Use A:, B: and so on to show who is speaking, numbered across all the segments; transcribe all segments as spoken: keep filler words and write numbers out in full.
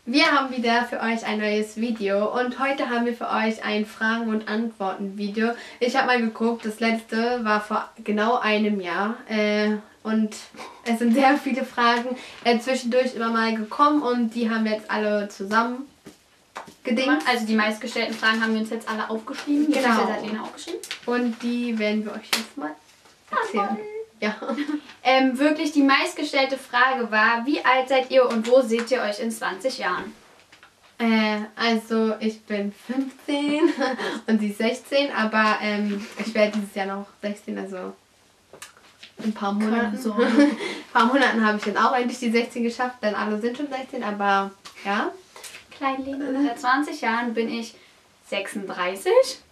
A: Wir haben wieder für euch ein neues Video und heute haben wir für euch ein Fragen- und Antworten-Video. Ich habe mal geguckt, das letzte war vor genau einem Jahr äh, und es sind sehr viele Fragen äh, zwischendurch immer mal gekommen und die haben wir jetzt alle zusammen gedingt.
B: Also die meistgestellten Fragen haben wir uns jetzt alle aufgeschrieben.
A: Genau.
B: Hat Lena aufgeschrieben.
A: Und die werden wir euch jetzt mal erzählen. Ja.
B: Ähm, wirklich die meistgestellte Frage war, wie alt seid ihr und wo seht ihr euch in zwanzig Jahren?
A: Äh, also ich bin fünfzehn und sie ist sechzehn, aber ähm, ich werde dieses Jahr noch sechzehn, also in ein paar Monaten.
B: So.
A: ein paar Monaten habe ich dann auch endlich die sechzehn geschafft, denn alle sind schon sechzehn, aber ja.
B: Kleinling. Seit zwanzig Jahren bin ich sechsunddreißig.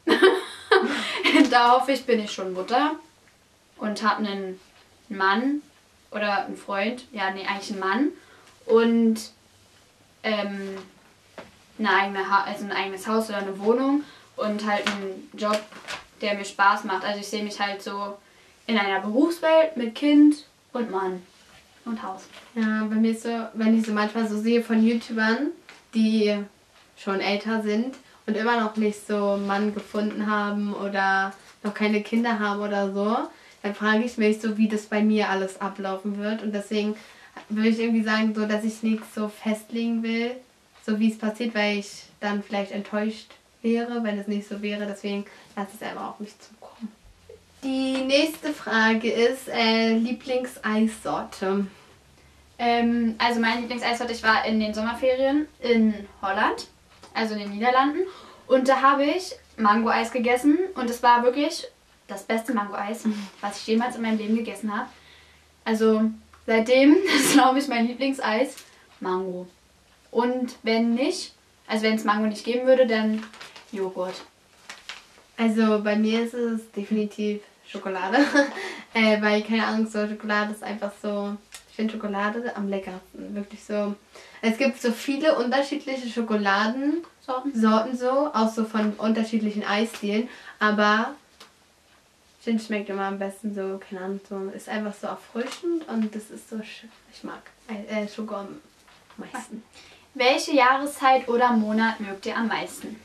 B: Da hoffe ich, bin ich schon Mutter und habe einen Mann oder einen Freund, ja, nee, eigentlich einen Mann und ähm, eine eigene ha also ein eigenes Haus oder eine Wohnung und halt einen Job, der mir Spaß macht. Also ich sehe mich halt so in einer Berufswelt mit Kind und Mann und Haus.
A: Ja, bei mir ist so, wenn ich so manchmal so sehe von YouTubern, die schon älter sind und immer noch nicht so einen Mann gefunden haben oder noch keine Kinder haben oder so, dann frage ich mich so, wie das bei mir alles ablaufen wird. Und deswegen würde ich irgendwie sagen, so, dass ich nichts so festlegen will, so wie es passiert, weil ich dann vielleicht enttäuscht wäre, wenn es nicht so wäre. Deswegen lasse ich es einfach auf mich zukommen. Die nächste Frage ist äh, Lieblingseissorte.
B: Ähm, also meine Lieblingseissorte, ich war in den Sommerferien in Holland, also in den Niederlanden. Und da habe ich Mango-Eis gegessen und es war wirklich das beste Mango-Eis, was ich jemals in meinem Leben gegessen habe. Also seitdem ist, glaube ich, mein Lieblingseis Mango. Und wenn nicht, also wenn es Mango nicht geben würde, dann Joghurt.
A: Also bei mir ist es definitiv Schokolade, äh, weil, keine Ahnung, so Schokolade ist einfach so, ich finde Schokolade am leckersten, wirklich so. Es gibt so viele unterschiedliche Schokoladensorten, Sorten so, auch so von unterschiedlichen Eisstilen, aber ich finde, es schmeckt immer am besten so, keine Ahnung, so, ist einfach so erfrischend und das ist so, ich mag äh, Schoko am meisten.
B: Welche Jahreszeit oder Monat mögt ihr am meisten?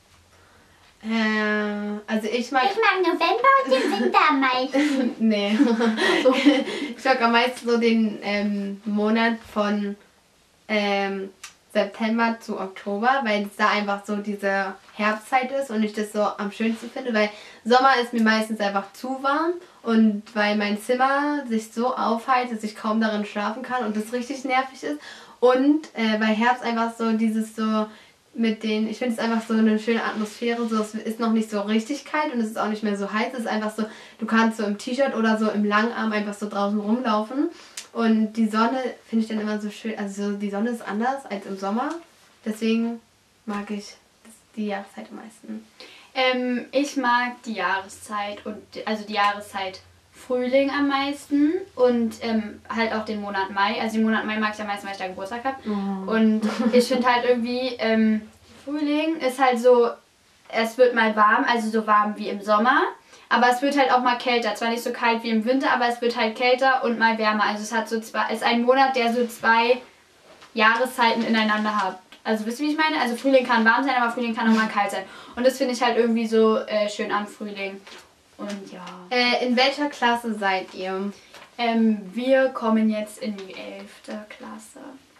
A: Äh, also ich mag...
C: Ich mag November und den Winter am meisten.
A: Nee. So. Ich mag am meisten so den ähm, Monat von ähm, September zu Oktober, weil es da einfach so diese Herbstzeit ist und ich das so am schönsten finde, weil Sommer ist mir meistens einfach zu warm und weil mein Zimmer sich so aufheizt, dass ich kaum darin schlafen kann und das richtig nervig ist und äh, bei Herbst einfach so dieses so mit den, ich finde es einfach so eine schöne Atmosphäre, so es ist noch nicht so richtig kalt und es ist auch nicht mehr so heiß, es ist einfach so, du kannst so im T-Shirt oder so im Langarm einfach so draußen rumlaufen und die Sonne finde ich dann immer so schön, also so die Sonne ist anders als im Sommer, deswegen mag ich das, die Jahreszeit am meisten.
B: Ähm, ich mag die Jahreszeit und also die Jahreszeit Frühling am meisten und ähm, halt auch den Monat Mai. Also den Monat Mai mag ich am meisten, weil ich da Geburtstag habe.
A: Oh.
B: Und ich finde halt irgendwie, ähm, Frühling ist halt so, es wird mal warm, also so warm wie im Sommer. Aber es wird halt auch mal kälter. Zwar nicht so kalt wie im Winter, aber es wird halt kälter und mal wärmer. Also es hat so zwei, ist ein Monat, der so zwei Jahreszeiten ineinander hat. Also wisst ihr, wie ich meine? Also Frühling kann warm sein, aber Frühling kann auch mal kalt sein. Und das finde ich halt irgendwie so äh, schön am Frühling. Und ja.
A: Äh, in welcher Klasse seid ihr?
B: Ähm, wir kommen jetzt in die elfte Klasse.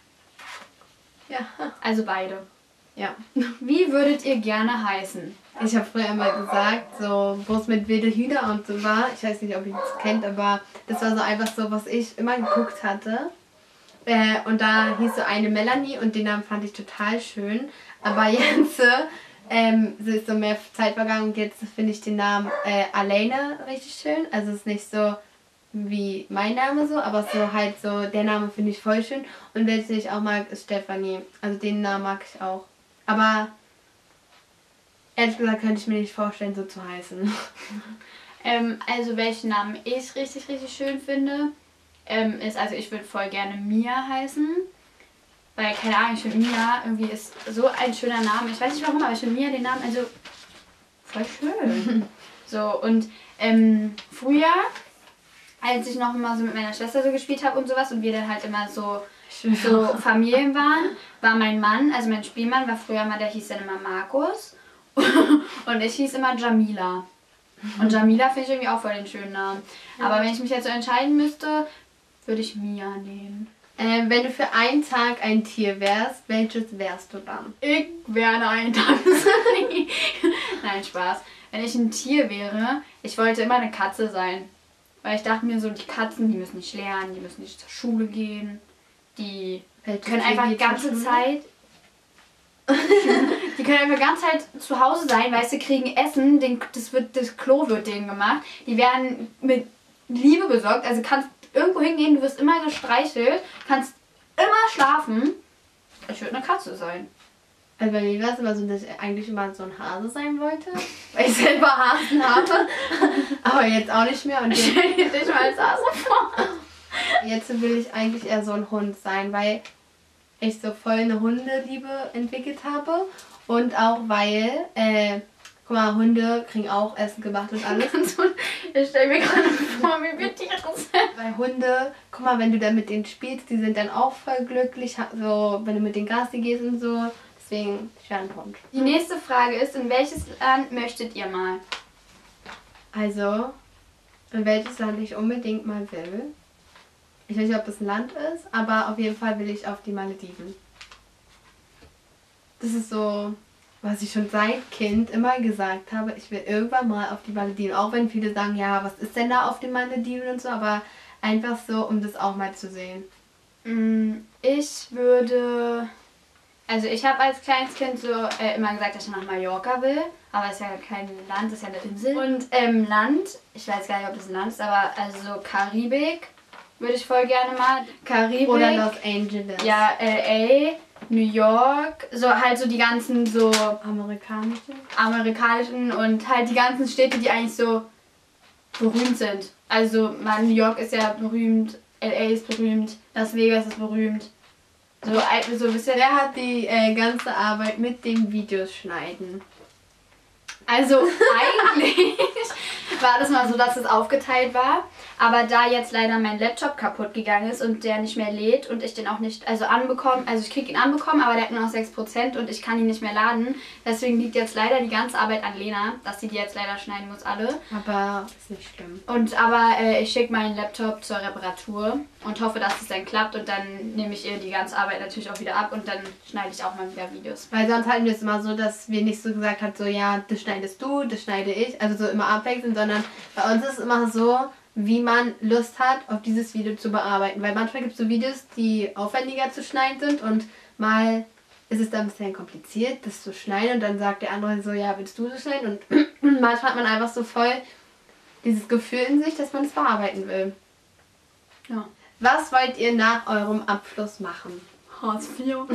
A: Ja.
B: Also beide.
A: Ja.
B: Wie würdet ihr gerne heißen?
A: Ich habe früher immer gesagt, so wo es mit wilde Hühner und so war, ich weiß nicht, ob ihr das kennt, aber das war so einfach so, was ich immer geguckt hatte. Äh, und da hieß so eine Melanie und den Namen fand ich total schön. Aber jetzt ähm, es ist so mehr Zeit vergangen und jetzt finde ich den Namen äh, Alena richtig schön. Also es ist nicht so wie mein Name so, aber so halt so, der Name finde ich voll schön. Und welchen ich auch mag, ist Stefanie. Also den Namen mag ich auch. Aber ehrlich gesagt könnte ich mir nicht vorstellen, so zu heißen.
B: Ähm, also welchen Namen ich richtig, richtig schön finde, ähm, ist, also ich würde voll gerne Mia heißen. Weil, keine Ahnung, ich finde Mia irgendwie ist so ein schöner Name. Ich weiß nicht warum, aber ich finde Mia den Namen also voll schön. So, und ähm, früher, als ich noch immer so mit meiner Schwester so gespielt habe und sowas und wir dann halt immer so so Familien waren, war mein Mann, also mein Spielmann war früher mal, der hieß dann immer Markus und ich hieß immer Jamila. Und Jamila finde ich irgendwie auch voll den schönen Namen. Aber wenn ich mich jetzt so entscheiden müsste, würde ich Mia nehmen.
A: Ähm, wenn du für einen Tag ein Tier wärst, welches wärst du dann?
B: Ich wäre ein Tag. Nein, Spaß. Wenn ich ein Tier wäre, ich wollte immer eine Katze sein. Weil ich dachte mir so, die Katzen, die müssen nicht lernen, die müssen nicht zur Schule gehen. Die
A: Welches
B: können
A: Tier
B: einfach die
A: geht zur
B: ganze
A: Schule?
B: Zeit... die können einfach die ganze Zeit zu Hause sein, weißt du, kriegen Essen, den, das, wird, das Klo wird denen gemacht. Die werden mit Liebe besorgt, also kannst irgendwo hingehen, du wirst immer gestreichelt, kannst immer schlafen. Ich würde eine Katze sein.
A: Also bei mir war es immer so, dass ich eigentlich immer so ein Hase sein wollte, weil ich selber Hasen habe, aber jetzt auch nicht mehr. Und jetzt,
B: Stell dir dich mal als Hase vor.
A: jetzt will ich eigentlich eher so ein Hund sein, weil ich so voll eine Hundeliebe entwickelt habe und auch weil, äh, guck mal, Hunde kriegen auch Essen gemacht und alles.
B: Ich stelle mir gerade vor, wie wir Tiere sind.
A: Weil Hunde, guck mal, wenn du dann mit denen spielst, die sind dann auch voll glücklich, so wenn du mit denen Gassi gehst und so. Deswegen, ich wäre ein Hund.
B: Die nächste Frage ist, in welches Land möchtet ihr mal?
A: Also, in welches Land ich unbedingt mal will. Ich weiß nicht, ob das ein Land ist, aber auf jeden Fall will ich auf die Malediven. Das ist so, was ich schon seit Kind immer gesagt habe, ich will irgendwann mal auf die Malediven. Auch wenn viele sagen, ja, was ist denn da auf den Malediven und so, aber einfach so, um das auch mal zu sehen.
B: Ich würde... Also ich habe als kleines Kind so äh, immer gesagt, dass ich nach Mallorca will, aber es ist ja kein Land, es ist ja eine Insel. Und ähm, Land, ich weiß gar nicht, ob das ein Land ist, aber also Karibik würde ich voll gerne mal. Karibik.
A: Oder Los Angeles.
B: Ja, L A, New York, so halt so die ganzen so
A: Amerikanische.
B: amerikanischen und halt die ganzen Städte, die eigentlich so berühmt sind. Also man, New York ist ja berühmt, L A ist berühmt, Las Vegas ist berühmt. So, so ein bisschen.
A: Wer hat die äh, ganze Arbeit mit dem Videos schneiden?
B: Also eigentlich war das mal so, dass es aufgeteilt war. Aber da jetzt leider mein Laptop kaputt gegangen ist und der nicht mehr lädt und ich den auch nicht also anbekommen, also ich krieg ihn anbekommen, aber der hat nur noch sechs Prozent und ich kann ihn nicht mehr laden. Deswegen liegt jetzt leider die ganze Arbeit an Lena, dass sie die jetzt leider schneiden muss, alle.
A: Aber ist nicht schlimm.
B: Und aber äh, ich schicke meinen Laptop zur Reparatur und hoffe, dass es dann klappt und dann nehme ich ihr die ganze Arbeit natürlich auch wieder ab und dann schneide ich auch mal wieder Videos.
A: Weil sonst halten wir es immer so, dass wir nicht so gesagt haben, so ja, das schneidest du, das schneide ich, also so immer abwechselnd, sondern bei uns ist es immer so, wie man Lust hat, auf dieses Video zu bearbeiten. Weil manchmal gibt es so Videos, die aufwendiger zu schneiden sind und mal ist es dann ein bisschen kompliziert, das zu schneiden und dann sagt der andere so, ja, willst du das schneiden? Und manchmal hat man einfach so voll dieses Gefühl in sich, dass man es bearbeiten will.
B: Ja.
A: Was wollt ihr nach eurem Abschluss machen?
B: Hartz vier.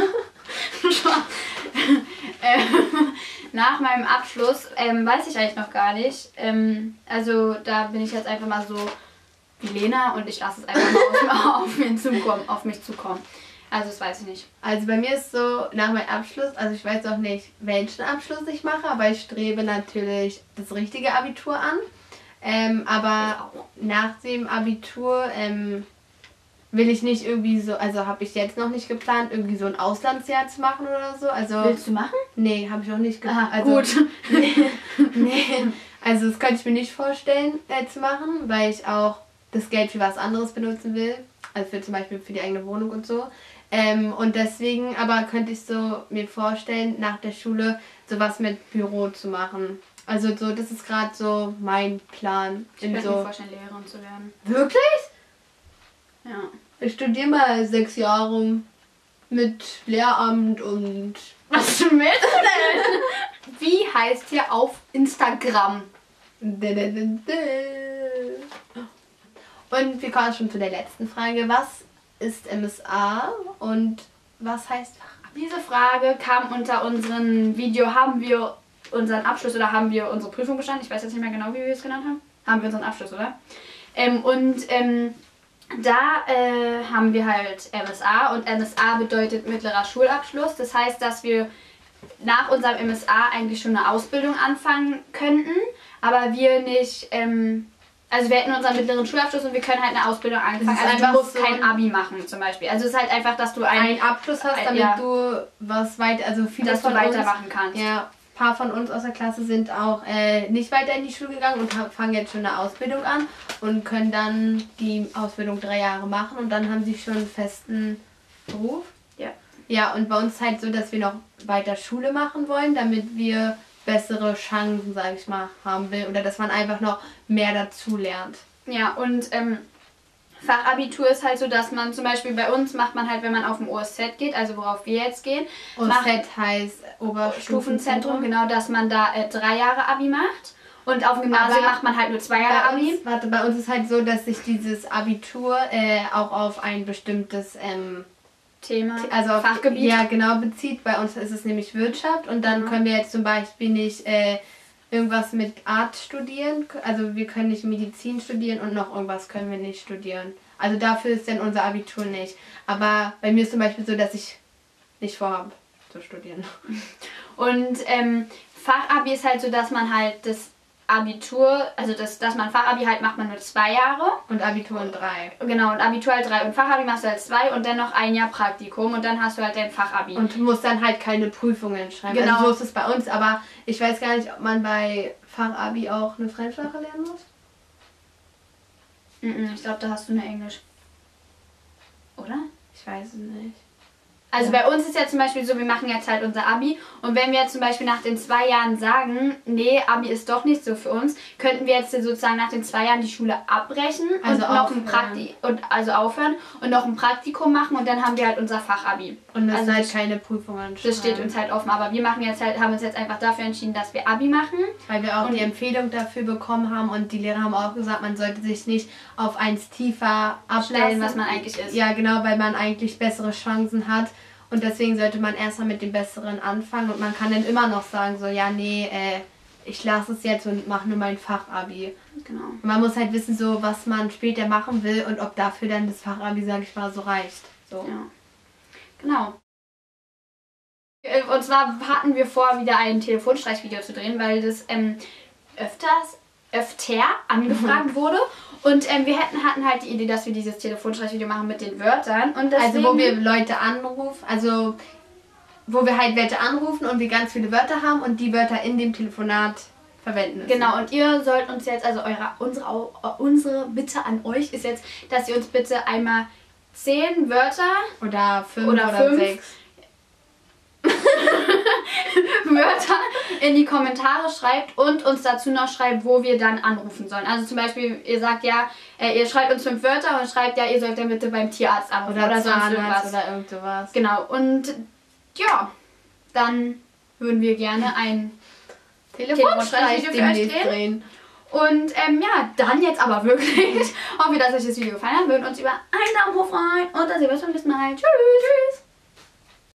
B: ähm, nach meinem Abschluss ähm, weiß ich eigentlich noch gar nicht. Ähm, also da bin ich jetzt einfach mal so wie Lena und ich lasse es einfach mal auf, auf, mir zukommen, auf mich zukommen. Also das weiß ich nicht.
A: Also bei mir ist so, nach meinem Abschluss, also ich weiß auch nicht, welchen Abschluss ich mache, aber ich strebe natürlich das richtige Abitur an. Ähm, aber nach dem Abitur ähm, will ich nicht irgendwie so, also habe ich jetzt noch nicht geplant, irgendwie so ein Auslandsjahr zu machen oder so. Also,
B: Willst du machen?
A: Nee, habe ich auch nicht geplant.
B: Ah,
A: Also,
B: gut.
A: Nee, nee, also das könnte ich mir nicht vorstellen äh, zu machen, weil ich auch das Geld für was anderes benutzen will. Also für zum Beispiel für die eigene Wohnung und so. Ähm, und deswegen aber könnte ich so mir vorstellen, nach der Schule sowas mit Büro zu machen. Also so, das ist gerade so mein Plan.
B: Ich
A: in
B: könnte
A: so
B: mir vorstellen, Lehrerin zu werden.
A: Wirklich?
B: Ja.
A: Ich studiere mal sechs Jahre mit Lehramt und...
B: Was willst du denn? Wie heißt ihr auf Instagram?
A: Und wir kommen schon zu der letzten Frage. Was ist M S A und was heißt Fachabi?
B: Diese Frage kam unter unserem Video, haben wir unseren Abschluss oder haben wir unsere Prüfung bestanden? Ich weiß jetzt nicht mehr genau, wie wir es genannt haben. Haben wir unseren Abschluss, oder? Ähm, und ähm, da äh, haben wir halt M S A und M S A bedeutet mittlerer Schulabschluss. Das heißt, dass wir nach unserem M S A eigentlich schon eine Ausbildung anfangen könnten, aber wir nicht ähm, also wir hätten unseren mittleren Schulabschluss und wir können halt eine Ausbildung anfangen.
A: ist
B: Also du
A: einfach
B: musst
A: so
B: kein Abi machen zum Beispiel. Also es ist halt einfach, dass du ein,
A: einen Abschluss hast, damit
B: ja.
A: du was weit, also viele
B: dass du
A: von uns,
B: weitermachen kannst.
A: ja, ein paar von uns aus der Klasse sind auch äh, nicht weiter in die Schule gegangen und ha- fangen jetzt schon eine Ausbildung an und können dann die Ausbildung drei Jahre machen und dann haben sie schon einen festen Beruf.
B: Ja.
A: Ja, und bei uns ist halt so, dass wir noch weiter Schule machen wollen, damit wir bessere Chancen, sage ich mal, haben will oder dass man einfach noch mehr dazu lernt.
B: Ja, und ähm, Fachabitur ist halt so, dass man zum Beispiel bei uns macht man halt, wenn man auf dem O S Z geht, also worauf wir jetzt gehen,
A: O S Z heißt Oberstufenzentrum,
B: genau, dass man da äh, drei Jahre Abi macht und auf dem Gymnasium
A: Aber
B: macht man halt nur zwei Jahre
A: Bei
B: Abi.
A: uns, warte, bei uns ist halt so, dass sich dieses Abitur äh, auch auf ein bestimmtes ähm,
B: Thema,
A: also auf,
B: Fachgebiet.
A: Ja, genau, bezieht. Bei uns ist es nämlich Wirtschaft und dann
B: Mhm.
A: können wir jetzt zum Beispiel nicht äh, irgendwas mit Arzt studieren. Also wir können nicht Medizin studieren und noch irgendwas können wir nicht studieren. Also dafür ist dann unser Abitur nicht. Aber bei mir ist zum Beispiel so, dass ich nicht vorhabe zu studieren.
B: Und ähm, Fachabi ist halt so, dass man halt das Abitur, also das, dass man Fachabi halt macht man nur zwei Jahre.
A: Und Abitur in drei.
B: Genau, und Abitur halt drei und Fachabi machst du halt zwei und dann noch ein Jahr Praktikum und dann hast du halt dein Fachabi.
A: Und musst dann halt keine Prüfungen schreiben.
B: Genau.
A: Also so ist es bei uns, aber ich weiß gar nicht, ob man bei Fachabi auch eine Fremdsprache lernen muss.
B: Mhm, ich glaube, da hast du nur Englisch. Oder?
A: Ich weiß es nicht.
B: Also
A: Ja.
B: bei uns ist ja zum Beispiel so, wir machen jetzt halt unser Abi und wenn wir jetzt zum Beispiel nach den zwei Jahren sagen, nee, Abi ist doch nicht so für uns, könnten wir jetzt sozusagen nach den zwei Jahren die Schule abbrechen
A: Also
B: und noch ein
A: aufhören.
B: Prakti und also aufhören und noch ein Praktikum machen und dann haben wir halt unser Fachabi.
A: Und das
B: Also
A: halt
B: das-
A: keine Prüfungen schreiben.
B: Das steht uns halt offen, aber wir machen jetzt halt, haben uns jetzt einfach dafür entschieden, dass wir Abi machen.
A: Weil wir auch
B: Und-
A: die Empfehlung dafür bekommen haben und die Lehrer haben auch gesagt, man sollte sich nicht auf eins tiefer abstellen,
B: Stellen, was man eigentlich ist.
A: Ja, genau, weil man eigentlich bessere Chancen hat. Und deswegen sollte man erstmal mit dem Besseren anfangen und man kann dann immer noch sagen, so, ja, nee, äh, ich lasse es jetzt und mache nur mein Fachabi.
B: Genau.
A: Und man muss halt wissen, so, was man später machen will und ob dafür dann das Fachabi, sag ich mal, so reicht. So.
B: Ja. Genau. Äh, Und zwar hatten wir vor, wieder ein Telefonstreichvideo zu drehen, weil das ähm, öfters, öfter angefragt wurde. Und ähm, wir hätten, hatten halt die Idee, dass wir dieses Telefonstreichvideo machen mit den Wörtern. Und
A: Also
B: deswegen,
A: wo wir Leute anrufen, also wo wir halt Leute anrufen und wir ganz viele Wörter haben und die Wörter in dem Telefonat verwenden müssen.
B: Genau, und ihr sollt uns jetzt, also eure, unsere, Au- unsere Bitte an euch ist jetzt, dass ihr uns bitte einmal zehn Wörter
A: Oder fünf
B: Oder
A: oder,
B: fünf.
A: sechs.
B: Wörter in die Kommentare schreibt und uns dazu noch schreibt, wo wir dann anrufen sollen. Also zum Beispiel, ihr sagt ja, äh, ihr schreibt uns fünf Wörter und schreibt ja, ihr sollt dann bitte beim Tierarzt anrufen
A: Oder,
B: oder, sonst
A: Zahnarzt
B: irgendwas.
A: oder irgend sowas.
B: Genau, und ja, dann würden wir gerne ein
A: Telefonstreich
B: Telefonstreich für euch
A: demnächst
B: drehen.
A: drehen.
B: Und ähm, ja, dann jetzt aber wirklich. Hoffe, dass euch das Video gefallen hat. Wir würden uns über einen Daumen hoch freuen und dann sehen wir uns beim nächsten Mal. Tschüss!